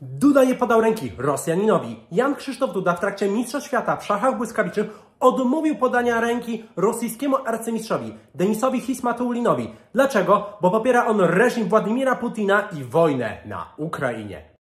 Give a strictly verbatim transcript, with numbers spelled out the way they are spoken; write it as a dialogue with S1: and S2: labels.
S1: Duda nie podał ręki Rosjaninowi. Jan Krzysztof Duda w trakcie Mistrzostw Świata w szachach błyskawicznych odmówił podania ręki rosyjskiemu arcymistrzowi Denisowi Hismatulinowi. Dlaczego? Bo popiera on reżim Władimira Putina i wojnę na Ukrainie.